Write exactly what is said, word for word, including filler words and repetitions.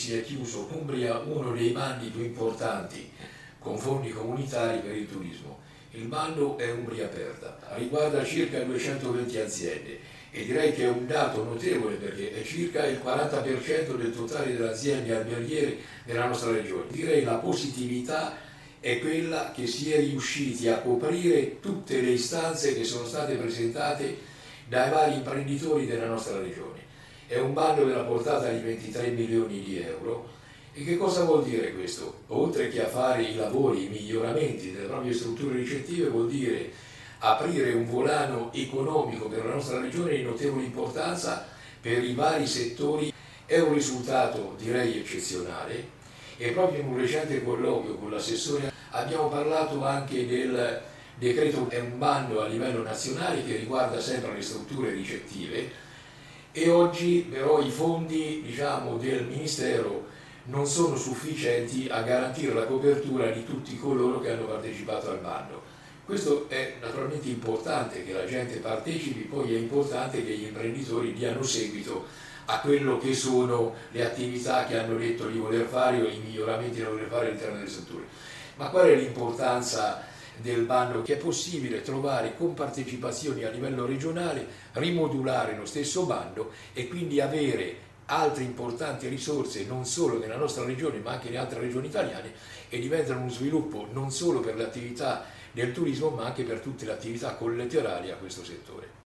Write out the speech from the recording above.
si è chiuso Umbria uno dei bandi più importanti con fondi comunitari per il turismo. Il bando è Umbria Aperta, riguarda circa duecentoventi aziende e direi che è un dato notevole perché è circa il quaranta per cento del totale delle aziende alberghiere della nostra regione. Direi la positività è quella che si è riusciti a coprire tutte le istanze che sono state presentate dai vari imprenditori della nostra regione. È un bando della portata di ventitré milioni di euro. E che cosa vuol dire questo? Oltre che a fare i lavori, i miglioramenti delle proprie strutture ricettive, vuol dire aprire un volano economico per la nostra regione di notevole importanza per i vari settori. È un risultato direi eccezionale e proprio in un recente colloquio con l'assessore abbiamo parlato anche del decreto, è un bando a livello nazionale che riguarda sempre le strutture ricettive e oggi però i fondi, diciamo, del Ministero non sono sufficienti a garantire la copertura di tutti coloro che hanno partecipato al bando. Questo è naturalmente importante che la gente partecipi, poi è importante che gli imprenditori diano seguito a quello che sono le attività che hanno detto di voler fare o i miglioramenti da voler fare all'interno delle strutture. Ma qual è l'importanza del bando? Che è possibile trovare compartecipazioni a livello regionale, rimodulare lo stesso bando e quindi avere altre importanti risorse non solo nella nostra regione ma anche in altre regioni italiane e diventano uno sviluppo non solo per le attività del turismo ma anche per tutte le attività collaterali a questo settore.